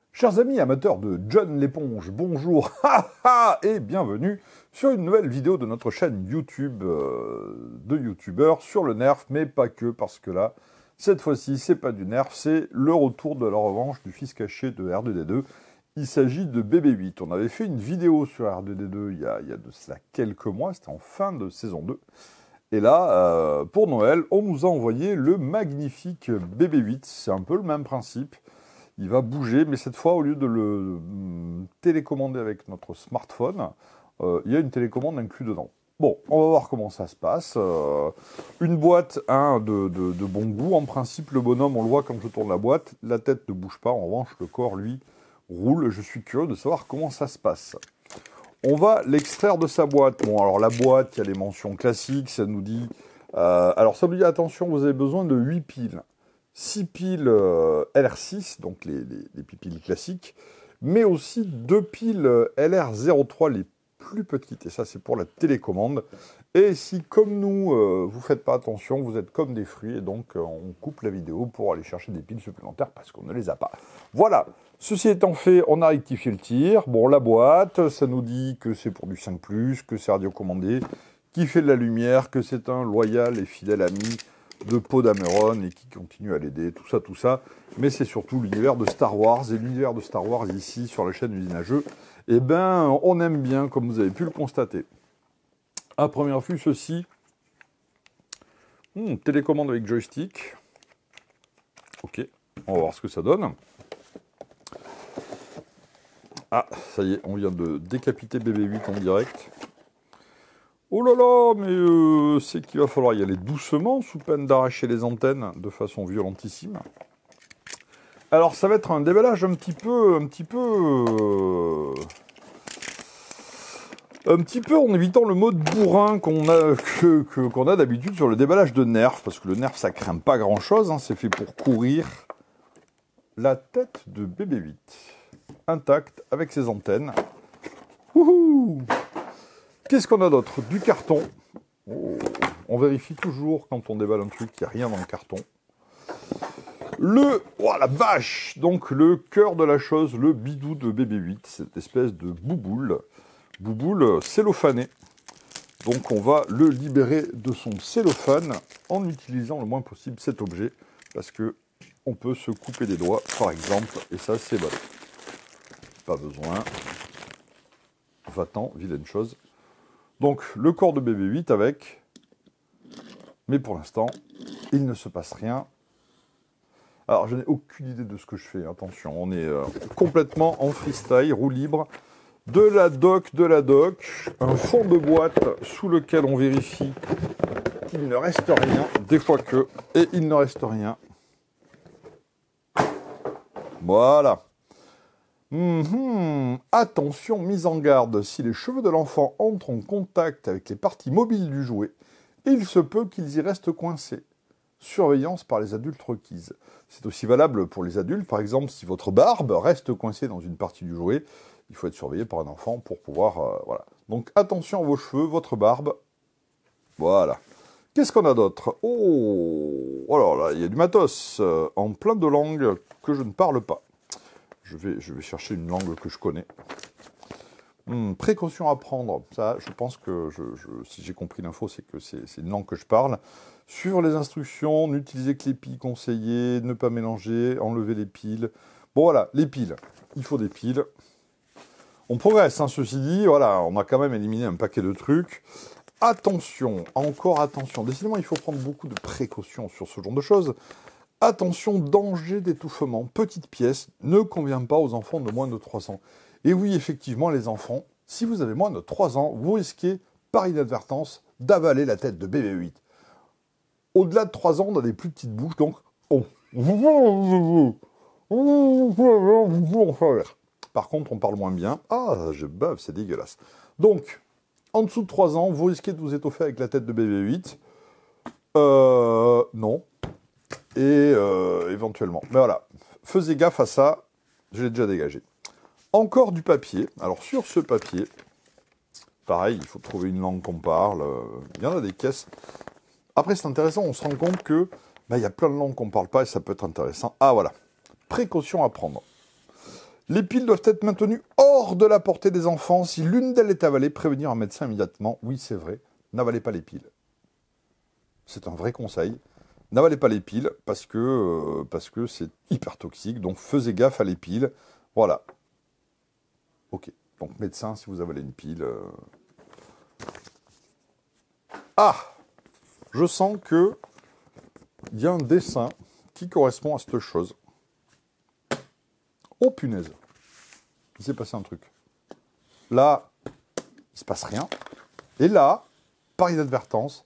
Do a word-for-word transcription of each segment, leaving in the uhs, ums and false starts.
Chers amis amateurs de John l'éponge, bonjour et bienvenue sur une nouvelle vidéo de notre chaîne YouTube euh, de youtubeurs sur le nerf, mais pas que, parce que là, cette fois-ci, c'est pas du nerf, c'est le retour de la revanche du fils caché de R deux D deux. Il s'agit de B B huit. On avait fait une vidéo sur R deux D deux il y a, il y a de cela quelques mois, c'était en fin de saison deux. Et là, euh, pour Noël, on nous a envoyé le magnifique B B huit. C'est un peu le même principe. Il va bouger, mais cette fois, au lieu de le hum, télécommander avec notre smartphone, euh, il y a une télécommande inclue dedans. Bon, on va voir comment ça se passe. Euh, une boîte hein, de, de, de bon goût. En principe, le bonhomme, on le voit quand je tourne la boîte. La tête ne bouge pas. En revanche, le corps, lui, roule. Je suis curieux de savoir comment ça se passe. On va l'extraire de sa boîte. Bon, alors la boîte, il y a les mentions classiques. Ça nous dit... Euh, alors, ça nous dit, attention, vous avez besoin de huit piles. six piles euh, L R six, donc les, les, les piles classiques, mais aussi deux piles L R zéro trois, les plus petites, et ça c'est pour la télécommande. Et si, comme nous, euh, vous ne faites pas attention, vous êtes comme des fruits, et donc euh, on coupe la vidéo pour aller chercher des piles supplémentaires parce qu'on ne les a pas. Voilà, ceci étant fait, on a rectifié le tir. Bon, la boîte, ça nous dit que c'est pour du cinq plus, que c'est radiocommandé, qui fait de la lumière, que c'est un loyal et fidèle ami de Poe Dameron et qui continue à l'aider, tout ça, tout ça. Mais c'est surtout l'univers de Star Wars. Et l'univers de Star Wars, ici, sur la chaîne Usine à Jeux, eh ben, on aime bien, comme vous avez pu le constater. À première vue, ceci. Hmm, télécommande avec joystick. Ok, on va voir ce que ça donne. Ah, ça y est, on vient de décapiter B B huit en direct. Oh là là, mais euh, c'est qu'il va falloir y aller doucement, sous peine d'arracher les antennes de façon violentissime. Alors, ça va être un déballage un petit peu, un petit peu, euh, un petit peu en évitant le mode bourrin qu'on a, que, que, qu'on a d'habitude sur le déballage de nerf, parce que le nerf, ça craint pas grand-chose, hein, c'est fait pour courir. La tête de B B huit, intacte, avec ses antennes. Wouhou! Qu'est-ce qu'on a d'autre? Du carton. Oh, on vérifie toujours quand on déballe un truc qu'il n'y a rien dans le carton. Le... Oh la vache! Donc le cœur de la chose, le bidou de B B huit, cette espèce de bouboule. Bouboule cellophané. Donc on va le libérer de son cellophane en utilisant le moins possible cet objet. Parce que on peut se couper des doigts, par exemple. Et ça, c'est bon. Pas besoin. Va-t'en, vilaine chose. Donc, le corps de B B huit avec, mais pour l'instant, il ne se passe rien. Alors, je n'ai aucune idée de ce que je fais, attention, on est euh, complètement en freestyle, roue libre, de la doc, de la doc, un fond de boîte sous lequel on vérifie qu'il ne reste rien, des fois que, et il ne reste rien. Voilà. Mmh, attention, mise en garde, si les cheveux de l'enfant entrent en contact avec les parties mobiles du jouet, il se peut qu'ils y restent coincés. Surveillance par les adultes requise. C'est aussi valable pour les adultes, par exemple, si votre barbe reste coincée dans une partie du jouet, il faut être surveillé par un enfant pour pouvoir... Euh, voilà. Donc attention à vos cheveux, votre barbe. Voilà. Qu'est-ce qu'on a d'autre? Oh, alors là, il y a du matos euh, en plein de langues que je ne parle pas. Je vais, je vais chercher une langue que je connais. Hum, précaution à prendre. Ça, je pense que, je, je, si j'ai compris l'info, c'est que c'est, c'est une langue que je parle. Sur les instructions, n'utilisez que les piles conseillées, ne pas mélanger, enlever les piles. Bon, voilà, les piles. Il faut des piles. On progresse, hein, ceci dit. Voilà, on a quand même éliminé un paquet de trucs. Attention, encore attention. Décidément, il faut prendre beaucoup de précautions sur ce genre de choses. Attention, danger d'étouffement. Petite pièce, ne convient pas aux enfants de moins de trois ans. Et oui, effectivement, les enfants, si vous avez moins de trois ans, vous risquez, par inadvertance, d'avaler la tête de B B huit. Au-delà de trois ans, on a des plus petites bouches, donc... Oh. Par contre, on parle moins bien. Ah, je bave, c'est dégueulasse. Donc, en dessous de trois ans, vous risquez de vous étoffer avec la tête de B B huit. Euh... Non. Et euh, éventuellement. Mais voilà, faisez gaffe à ça, je l'ai déjà dégagé. Encore du papier. Alors sur ce papier, pareil, il faut trouver une langue qu'on parle. Il y en a des caisses. Après, c'est intéressant, on se rend compte que bah, y a plein de langues qu'on ne parle pas et ça peut être intéressant. Ah voilà, précaution à prendre. Les piles doivent être maintenues hors de la portée des enfants. Si l'une d'elles est avalée, prévenir un médecin immédiatement. Oui, c'est vrai, n'avalez pas les piles. C'est un vrai conseil. N'avalez pas les piles parce que euh, parce que c'est hyper toxique. Donc, faisez gaffe à les piles. Voilà. Ok. Donc, médecin, si vous avalez une pile... Euh... Ah! Je sens que il y a un dessin qui correspond à cette chose. Oh, punaise! Il s'est passé un truc. Là, il se passe rien. Et là, par inadvertance,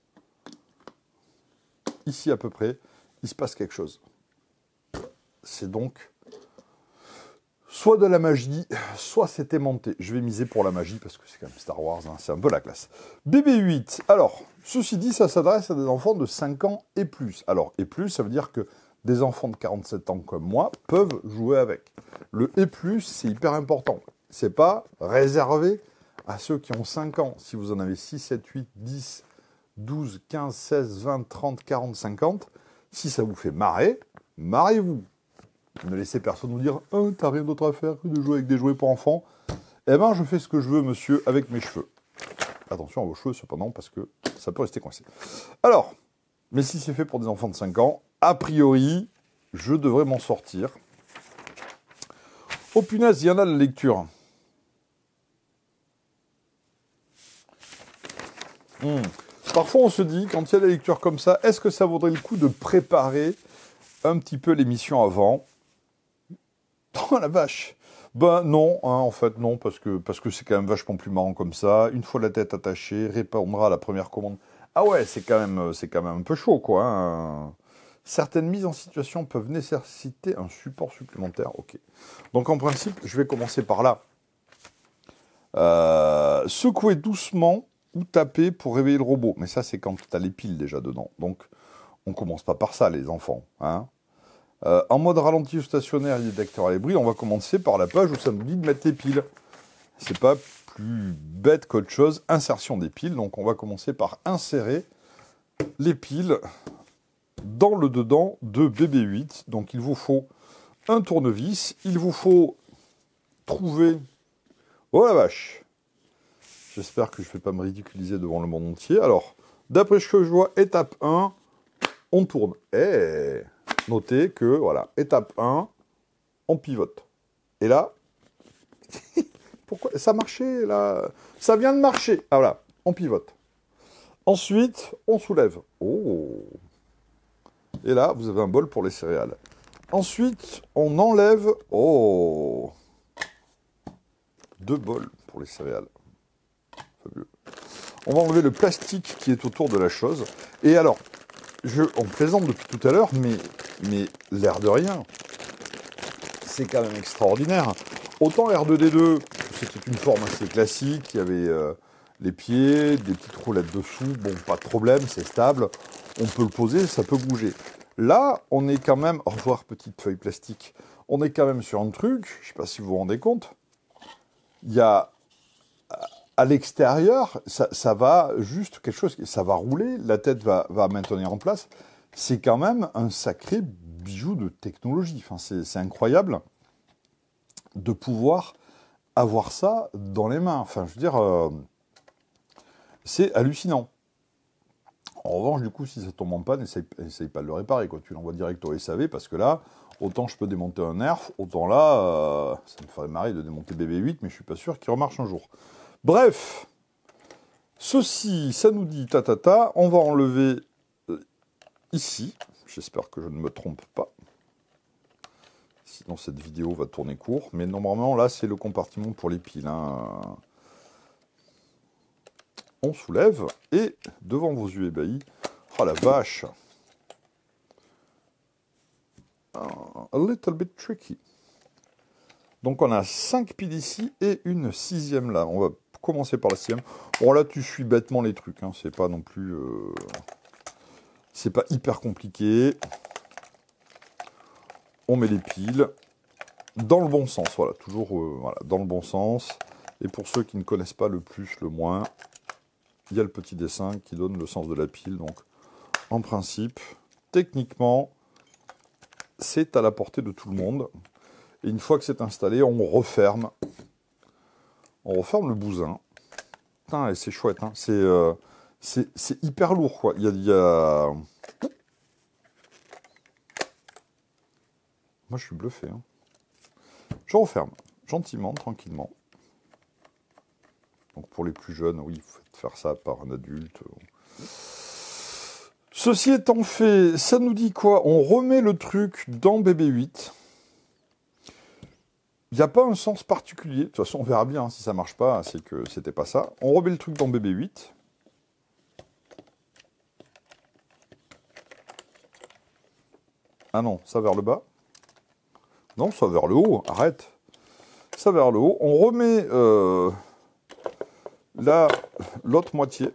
ici à peu près, il se passe quelque chose. C'est donc soit de la magie, soit c'est aimanté. Je vais miser pour la magie parce que c'est quand même Star Wars, hein, c'est un peu la classe. B B huit. Alors, ceci dit, ça s'adresse à des enfants de cinq ans et plus. Alors, et plus, ça veut dire que des enfants de quarante-sept ans comme moi peuvent jouer avec. Le et plus, c'est hyper important. C'est pas réservé à ceux qui ont cinq ans. Si vous en avez six, sept, huit, dix, douze, quinze, seize, vingt, trente, quarante, cinquante, si ça vous fait marrer, marrez-vous. Ne laissez personne vous dire oh, « t'as rien d'autre à faire que de jouer avec des jouets pour enfants ». Eh ben, je fais ce que je veux, monsieur, avec mes cheveux. Attention à vos cheveux, cependant, parce que ça peut rester coincé. Alors, mais si c'est fait pour des enfants de cinq ans, a priori, je devrais m'en sortir. Oh punaise, il y en a de la lecture. Hmm. Parfois, on se dit, quand il y a des lectures comme ça, est-ce que ça vaudrait le coup de préparer un petit peu l'émission avant ? Oh la vache! Ben non, hein, en fait non, parce que parce que c'est quand même vachement plus marrant comme ça. Une fois la tête attachée, répondra à la première commande. Ah ouais, c'est quand même c'est quand même un peu chaud, quoi. Hein. Certaines mises en situation peuvent nécessiter un support supplémentaire. Ok. Donc en principe, je vais commencer par là. Euh, secouer doucement ou taper pour réveiller le robot. Mais ça, c'est quand tu as les piles déjà dedans. Donc on commence pas par ça, les enfants. Hein. Euh, en mode ralenti ou stationnaire, il y a détecteur à l'ébris. On va commencer par la page où ça nous dit de mettre les piles. C'est pas plus bête qu'autre chose. Insertion des piles. Donc on va commencer par insérer les piles dans le dedans de B B huit. Donc il vous faut un tournevis. Il vous faut trouver... Oh la vache! J'espère que je ne vais pas me ridiculiser devant le monde entier. Alors, d'après ce que je vois, étape un, on tourne. Eh Notez que, voilà, étape un, on pivote. Et là, pourquoi ça marchait, là? Ça vient de marcher. Ah, voilà, on pivote. Ensuite, on soulève. Oh! Et là, vous avez un bol pour les céréales. Ensuite, on enlève... Oh! Deux bols pour les céréales. Fabuleux. On va enlever le plastique qui est autour de la chose. Et alors, je, on plaisante depuis tout à l'heure, mais... Mais l'air de rien, c'est quand même extraordinaire. Autant R deux D deux, c'était une forme assez classique, il y avait euh, les pieds, des petites roulettes dessous, bon, pas de problème, c'est stable, on peut le poser, ça peut bouger. Là, on est quand même, au revoir petite feuille plastique, on est quand même sur un truc, je ne sais pas si vous vous rendez compte, il y a à l'extérieur, ça, ça va juste quelque chose, ça va rouler, la tête va, va maintenir en place. C'est quand même un sacré bijou de technologie. Enfin, c'est incroyable de pouvoir avoir ça dans les mains. Enfin, je veux dire, euh, c'est hallucinant. En revanche, du coup, si ça tombe en panne, essaye, essaye pas de le réparer, quoi. Tu l'envoies direct au S A V, parce que là, autant je peux démonter un nerf, autant là, euh, ça me ferait marrer de démonter B B huit, mais je suis pas sûr qu'il remarche un jour. Bref, ceci, ça nous dit ta ta ta, on va enlever... Ici, j'espère que je ne me trompe pas, sinon cette vidéo va tourner court, mais normalement là c'est le compartiment pour les piles. Hein. On soulève, et devant vos yeux ébahis, oh la vache, a little bit tricky. Donc on a cinq piles ici, et une sixième là, on va commencer par la sixième. Bon là tu suis bêtement les trucs, hein. C'est pas non plus... Euh... C'est pas hyper compliqué. On met les piles dans le bon sens. Voilà, toujours euh, voilà, dans le bon sens. Et pour ceux qui ne connaissent pas le plus, le moins, il y a le petit dessin qui donne le sens de la pile. Donc, en principe, techniquement, c'est à la portée de tout le monde. Et une fois que c'est installé, on referme. On referme le bousin. Putain, c'est chouette. Hein. C'est euh, hyper lourd, quoi. Il y a, il y a... Moi, je suis bluffé. Hein. Je referme gentiment, tranquillement. Donc, pour les plus jeunes, oui, il faut faire ça par un adulte. Ceci étant fait, ça nous dit quoi? On remet le truc dans B B huit. Il n'y a pas un sens particulier. De toute façon, on verra bien. Hein, si ça ne marche pas, c'est que c'était pas ça. On remet le truc dans B B huit. Ah non, ça vers le bas. Non, ça vers le haut. Arrête. Ça vers le haut. On remet euh, là l'autre moitié.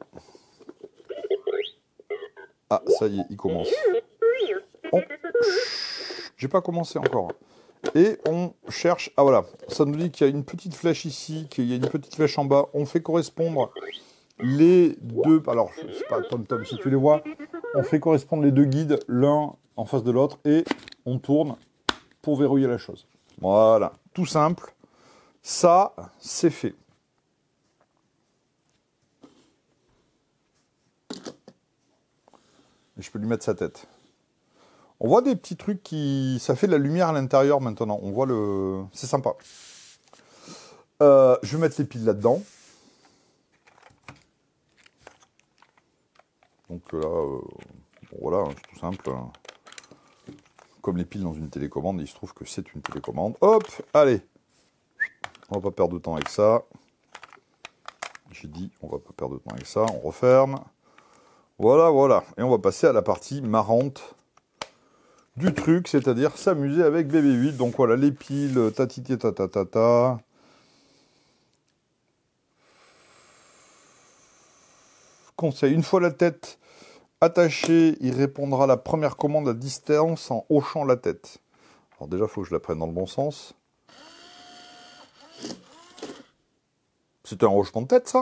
Ah, ça y est, il commence. On... J'ai pas commencé encore. Et on cherche... Ah voilà, ça nous dit qu'il y a une petite flèche ici, qu'il y a une petite flèche en bas. On fait correspondre les deux... Alors, je sais pas, Tom Tom, si tu les vois. On fait correspondre les deux guides, l'un en face de l'autre, et on tourne pour verrouiller la chose. Voilà, tout simple. Ça, c'est fait. Et je peux lui mettre sa tête. On voit des petits trucs qui... Ça fait de la lumière à l'intérieur maintenant. On voit le... C'est sympa. Euh, je vais mettre les piles là-dedans. Donc là, euh, bon, voilà, c'est tout simple. Comme les piles dans une télécommande, il se trouve que c'est une télécommande. Hop, allez. On va pas perdre de temps avec ça. J'ai dit, on va pas perdre de temps avec ça. On referme. Voilà, voilà. Et on va passer à la partie marrante du truc, c'est-à-dire s'amuser avec B B huit. Donc voilà, les piles, tatiti tatatata. Conseil, une fois la tête attachée, il répondra à la première commande à distance en hochant la tête. Alors déjà, il faut que je la prenne dans le bon sens. C'est un hochement de tête, ça?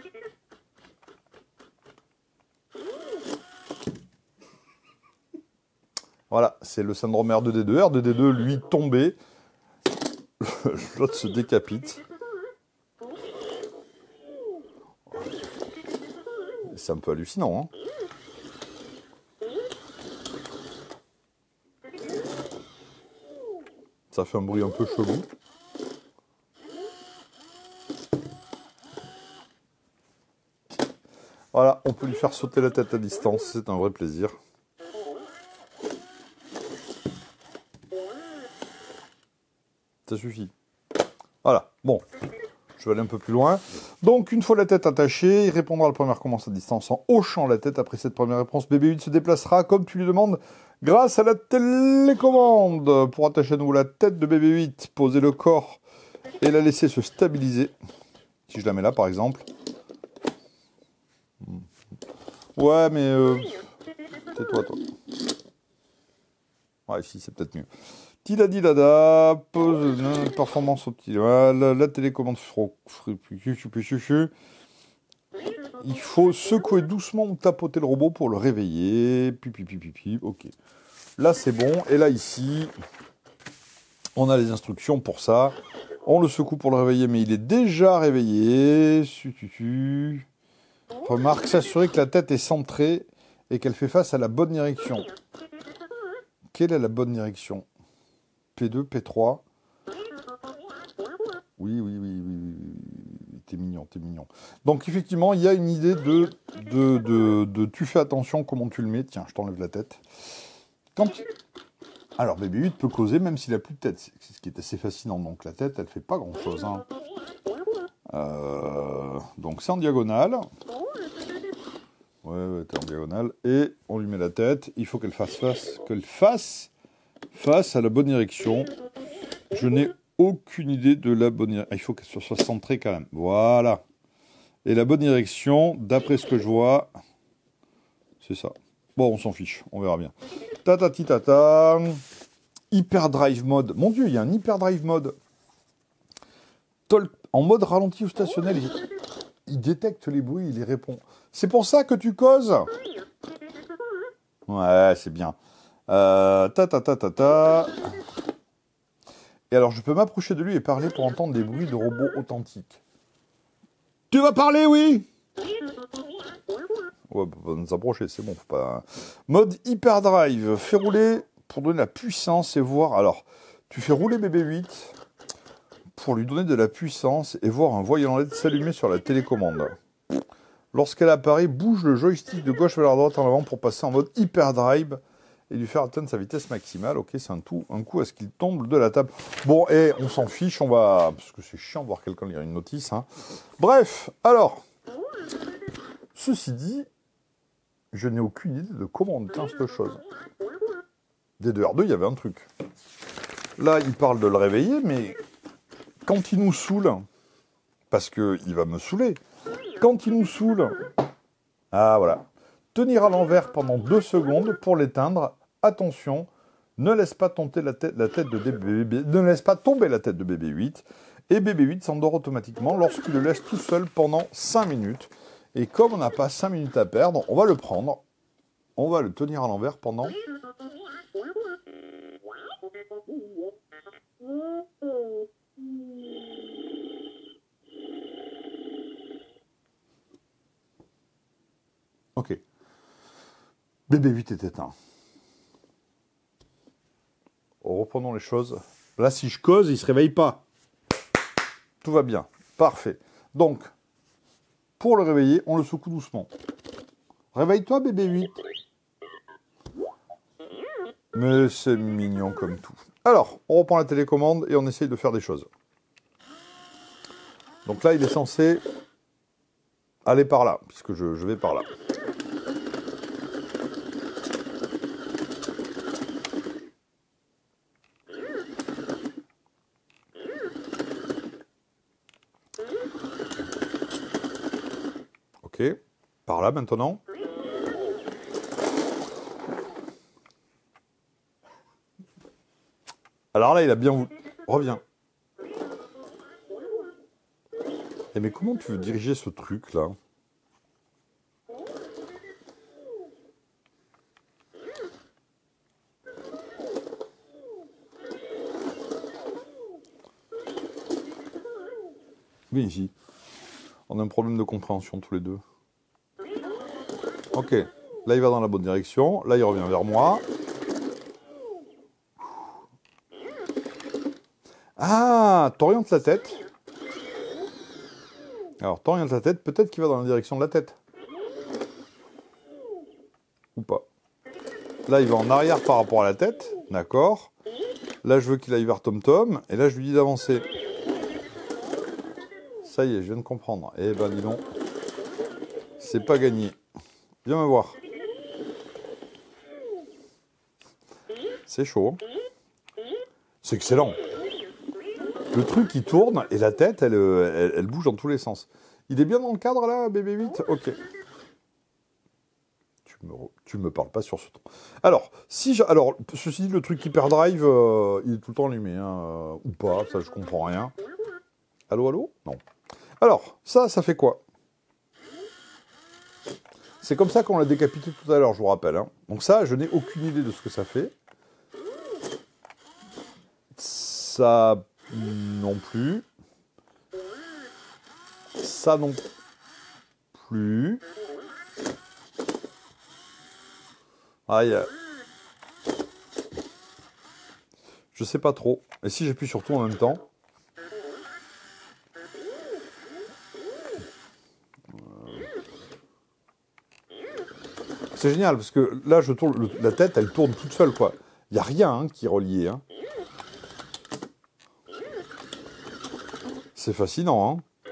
Voilà, c'est le syndrome R deux D deux. R deux D deux, lui, tombé. L'autre se décapite. C'est un peu hallucinant, hein. Ça fait un bruit un peu chelou. Voilà, on peut lui faire sauter la tête à distance, c'est un vrai plaisir. Ça suffit. Voilà, bon, je vais aller un peu plus loin. Donc, une fois la tête attachée, il répondra à la première commande à distance en hochant la tête. Après cette première réponse, B B huit se déplacera comme tu lui demandes grâce à la télécommande. Pour attacher à nouveau la tête de B B huit, poser le corps et la laisser se stabiliser. Si je la mets là, par exemple. Ouais, mais... Euh... Tais-toi, toi. Ouais, ici, c'est peut-être mieux. Tidadidada, pose, performance optimale, la télécommande. Il faut secouer doucement ou tapoter le robot pour le réveiller. Pipi, pipi, pipi, ok. Là, c'est bon. Et là, ici, on a les instructions pour ça. On le secoue pour le réveiller, mais il est déjà réveillé. Remarque, s'assurer que la tête est centrée et qu'elle fait face à la bonne direction. Quelle est la bonne direction? P deux, P trois. Oui, oui, oui, oui, oui. T'es mignon, t'es mignon. Donc, effectivement, il y a une idée de, de, de, de... Tu fais attention comment tu le mets. Tiens, je t'enlève la tête. Quand tu... Alors, B B huit peut causer même s'il n'a plus de tête. C'est ce qui est assez fascinant. Donc, la tête, elle fait pas grand-chose. Hein. Euh... Donc, c'est en diagonale. Ouais, ouais, t'es en diagonale. Et on lui met la tête. Il faut qu'elle fasse face... Qu'elle fasse... face à la bonne direction. Je n'ai aucune idée de la bonne direction. Il faut qu'elle soit centrée quand même. Voilà. Et la bonne direction, d'après ce que je vois, c'est ça. Bon, on s'en fiche. On verra bien. Tatati tata. Hyperdrive mode. Mon Dieu, il y a un hyperdrive mode. Tol en mode ralenti ou stationnel, il... il détecte les bruits, il les répond. C'est pour ça que tu causes? Ouais, c'est bien. Euh, ta ta ta ta ta. Et alors, je peux m'approcher de lui et parler pour entendre des bruits de robots authentiques. Tu vas parler, oui? Ouais, on va nous approcher, c'est bon. Faut pas... Mode hyperdrive. Fais rouler pour donner la puissance et voir... Alors, tu fais rouler B B huit pour lui donner de la puissance et voir un voyant L E D s'allumer sur la télécommande. Lorsqu'elle apparaît, bouge le joystick de gauche vers la droite en avant pour passer en mode hyperdrive et lui faire atteindre sa vitesse maximale. Ok, c'est un tout, un coup à ce qu'il tombe de la table. Bon, et on s'en fiche, on va... Parce que c'est chiant de voir quelqu'un lire une notice. Hein. Bref, alors... Ceci dit, je n'ai aucune idée de comment on éteint cette chose. D deux R deux, il y avait un truc. Là, il parle de le réveiller, mais quand il nous saoule, parce qu'il va me saouler, quand il nous saoule, ah voilà, tenir à l'envers pendant deux secondes pour l'éteindre, attention, ne laisse pas tomber la tête, la tête de B B, ne laisse pas tomber la tête de B B huit, et B B huit s'endort automatiquement lorsqu'il le laisse tout seul pendant cinq minutes. Et comme on n'a pas cinq minutes à perdre, on va le prendre, on va le tenir à l'envers pendant... Ok. B B huit est éteint. Reprenons les choses. Là, si je cause, il ne se réveille pas. Tout va bien. Parfait. Donc, pour le réveiller, on le secoue doucement. Réveille-toi, B B huit. Mais c'est mignon comme tout. Alors, on reprend la télécommande et on essaye de faire des choses. Donc là, il est censé aller par là, puisque je, je vais par là. Ok, par là maintenant. Alors là, il a bien voulu. Reviens. Eh mais comment tu veux diriger ce truc là? Viens ici. On a un problème de compréhension tous les deux. Ok, là il va dans la bonne direction, là il revient vers moi. Ah, t'orientes la tête. Alors t'orientes la tête, peut-être qu'il va dans la direction de la tête. Ou pas. Là il va en arrière par rapport à la tête, d'accord. Là je veux qu'il aille vers Tom Tom, et là je lui dis d'avancer. Ça y est, je viens de comprendre. Eh ben dis donc, c'est pas gagné. Viens me voir. C'est chaud. C'est excellent. Le truc, il tourne et la tête, elle, elle, elle bouge dans tous les sens. Il est bien dans le cadre, là, B B huit? Ok. Tu me, tu me parles pas sur ce ton. Alors, si je, alors ceci dit, le truc hyperdrive, euh, il est tout le temps allumé, hein, euh, ou pas, ça, je comprends rien. Allô, allô? Non. Alors, ça, ça fait quoi? C'est comme ça qu'on l'a décapité tout à l'heure, je vous rappelle. Hein. Donc ça, je n'ai aucune idée de ce que ça fait. Ça non plus. Ça non plus. Aïe. Je sais pas trop. Et si j'appuie sur tout en même temps? C'est génial, parce que là, je tourne, le, la tête, elle tourne toute seule, quoi. Il n'y a rien hein, qui est relié. Hein. C'est fascinant, hein.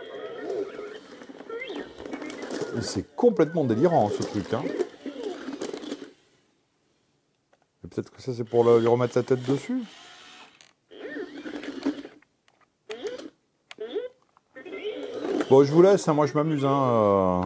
C'est complètement délirant, ce truc, hein. Et peut-être que ça, c'est pour la, lui remettre la tête dessus. Bon, je vous laisse, hein, moi, je m'amuse, hein. Euh...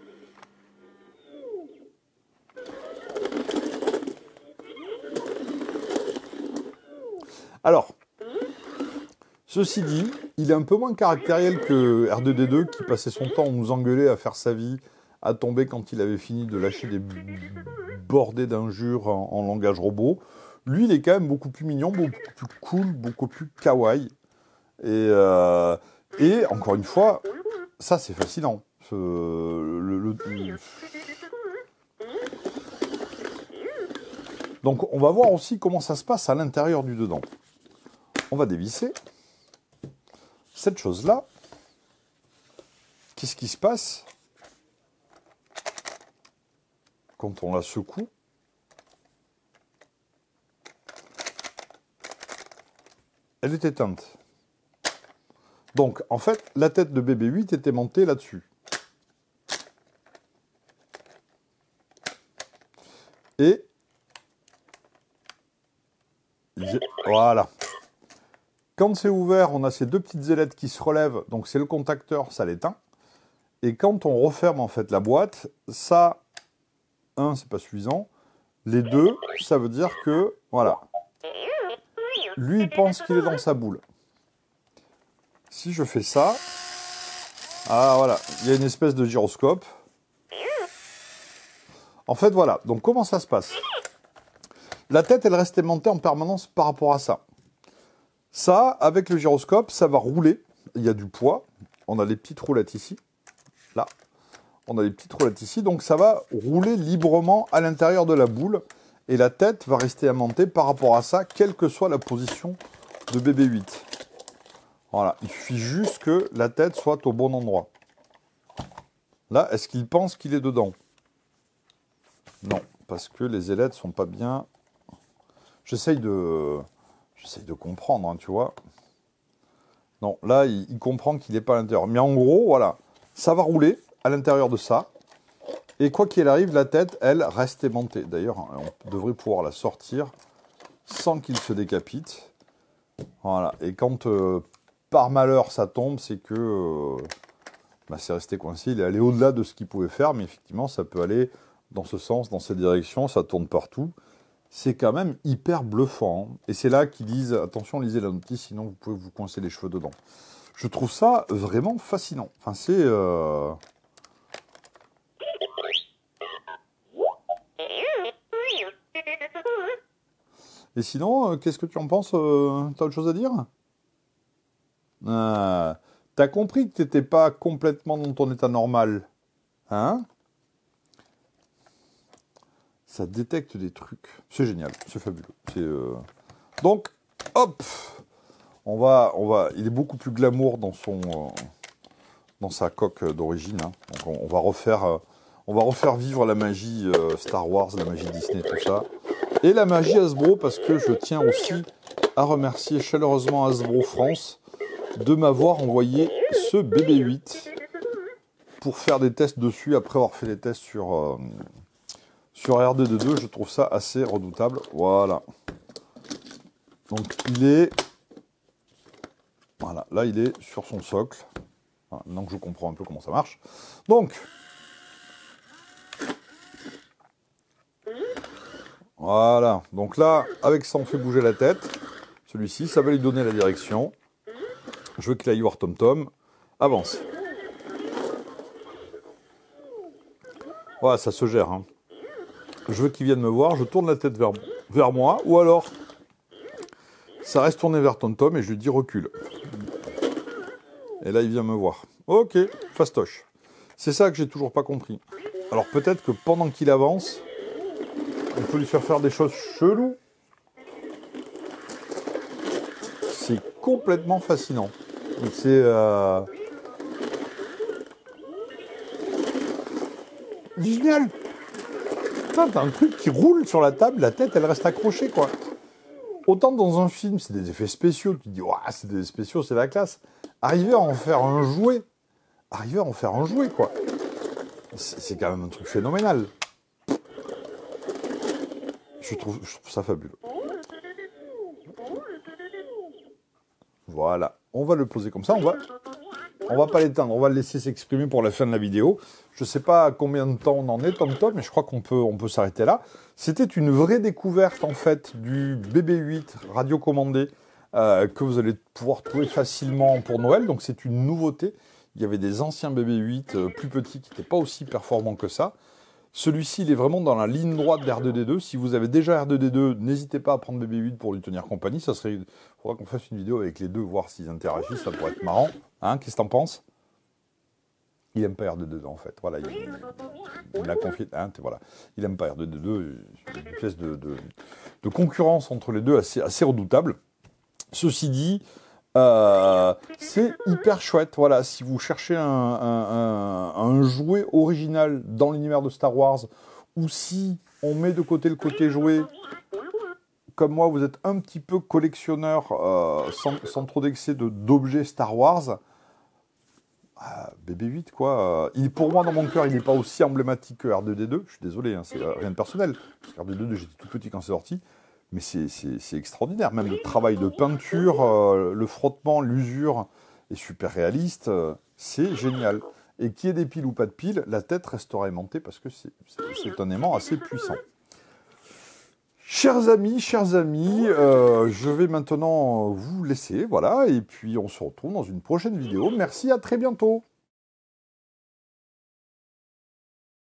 Alors, ceci dit, il est un peu moins caractériel que R deux D deux qui passait son temps à nous engueuler, à faire sa vie, à tomber quand il avait fini de lâcher des bordées d'injures en, en langage robot. Lui, il est quand même beaucoup plus mignon, beaucoup plus cool, beaucoup plus kawaii. Et, euh, et encore une fois, ça, c'est fascinant. Ce, le, le, le... Donc, on va voir aussi comment ça se passe à l'intérieur du dedans. On va dévisser cette chose-là. Qu'est-ce qui se passe quand on la secoue? Elle est éteinte. Donc, en fait, la tête de B B huit était montée là-dessus. Et... voilà. Quand c'est ouvert, on a ces deux petites ailettes qui se relèvent. Donc, c'est le contacteur, ça l'éteint. Et quand on referme, en fait, la boîte, ça... un, c'est pas suffisant. Les deux, ça veut dire que... voilà. Lui, il pense qu'il est dans sa boule. Si je fais ça... ah, voilà. Il y a une espèce de gyroscope. En fait, voilà. Donc, comment ça se passe? La tête, elle reste aimantée en permanence par rapport à ça. Ça, avec le gyroscope, ça va rouler. Il y a du poids. On a les petites roulettes ici. Là. On a les petites roulettes ici. Donc, ça va rouler librement à l'intérieur de la boule. Et la tête va rester aimantée par rapport à ça, quelle que soit la position de B B huit. Voilà. Il suffit juste que la tête soit au bon endroit. Là, est-ce qu'il pense qu'il est dedans? Non, parce que les ailettes sont pas bien... J'essaye de... J'essaye de comprendre, hein, tu vois. Non, là, il, il comprend qu'il n'est pas à l'intérieur. Mais en gros, voilà, ça va rouler à l'intérieur de ça. Et quoi qu'il arrive, la tête, elle, reste aimantée. D'ailleurs, on devrait pouvoir la sortir sans qu'il se décapite. Voilà. Et quand, euh, par malheur, ça tombe, c'est que euh, bah, c'est resté coincé. Il est allé au-delà de ce qu'il pouvait faire. Mais effectivement, ça peut aller dans ce sens, dans cette direction. Ça tourne partout. C'est quand même hyper bluffant. Hein. Et c'est là qu'ils disent, attention, lisez la notice, sinon vous pouvez vous coincer les cheveux dedans. Je trouve ça vraiment fascinant. Enfin, c'est... Euh... Et sinon, euh, qu'est-ce que tu en penses? euh, T'as autre chose à dire? euh, T'as compris que t'étais pas complètement dans ton état normal. Hein? Ça détecte des trucs. C'est génial, c'est fabuleux. C'est, euh... Donc, hop, on va, on va. Il est beaucoup plus glamour dans son, euh, dans sa coque d'origine. Hein. Donc, on, on va refaire, euh, on va refaire vivre la magie euh, Star Wars, la magie Disney, tout ça, et la magie Hasbro, parce que je tiens aussi à remercier chaleureusement Hasbro France de m'avoir envoyé ce B B huit pour faire des tests dessus après avoir fait des tests sur. Euh, Sur R deux D deux, je trouve ça assez redoutable. Voilà. Donc, il est... voilà, là, il est sur son socle. Voilà, maintenant que je comprends un peu comment ça marche. Donc... voilà. Donc là, avec ça, on fait bouger la tête. Celui-ci, ça va lui donner la direction. Je veux qu'il aille voir Tom Tom. Avance. Voilà, ça se gère, hein. Je veux qu'il vienne me voir, je tourne la tête vers, vers moi, ou alors, ça reste tourné vers Tom Tom et je lui dis recule. Et là, il vient me voir. Ok, fastoche. C'est ça que j'ai toujours pas compris. Alors peut-être que pendant qu'il avance, on peut lui faire faire des choses cheloues. C'est complètement fascinant. C'est... Euh... génial. T'as un truc qui roule sur la table, la tête, elle reste accrochée, quoi. Autant dans un film, c'est des effets spéciaux, tu te dis, ouah, c'est des spéciaux, c'est la classe. Arriver à en faire un jouet, arriver à en faire un jouet, quoi. C'est quand même un truc phénoménal. Je trouve, je trouve ça fabuleux. Voilà, on va le poser comme ça, on va... On va pas l'éteindre, on va le laisser s'exprimer pour la fin de la vidéo. Je sais pas combien de temps on en est, Tom Tom, mais je crois qu'on peut, on peut s'arrêter là. C'était une vraie découverte, en fait, du B B huit radiocommandé euh, que vous allez pouvoir trouver facilement pour Noël. Donc, c'est une nouveauté. Il y avait des anciens B B huit euh, plus petits qui n'étaient pas aussi performants que ça. Celui-ci, il est vraiment dans la ligne droite d'R deux D deux. Si vous avez déjà R deux D deux, n'hésitez pas à prendre B B huit pour lui tenir compagnie. Ça serait, faudra qu'on fasse une vidéo avec les deux, voir s'ils interagissent, ça pourrait être marrant. Hein, qu'est-ce que t'en penses? Il aime pas R deux D deux en fait. Voilà, il, il me l'a confié. Hein, voilà. Il aime pas R deux D deux. Il y a une espèce de, de, de concurrence entre les deux assez, assez redoutable. Ceci dit, euh, c'est hyper chouette. Voilà, si vous cherchez un, un, un, un jouet original dans l'univers de Star Wars, ou si on met de côté le côté jouet, comme moi, vous êtes un petit peu collectionneur euh, sans, sans trop d'excès de, d'objets Star Wars. Ah, B B huit, quoi. Il, pour moi, dans mon cœur, il n'est pas aussi emblématique que R deux D deux. Je suis désolé, hein, c'est rien de personnel. Parce que R deux D deux, j'étais tout petit quand c'est sorti. Mais c'est extraordinaire. Même le travail de peinture, euh, le frottement, l'usure est super réaliste. Euh, c'est génial. Et qu'il y ait des piles ou pas de piles, la tête restera aimantée parce que c'est un aimant assez puissant. Chers amis, chers amis, euh, je vais maintenant vous laisser, voilà, et puis on se retrouve dans une prochaine vidéo. Merci, à très bientôt.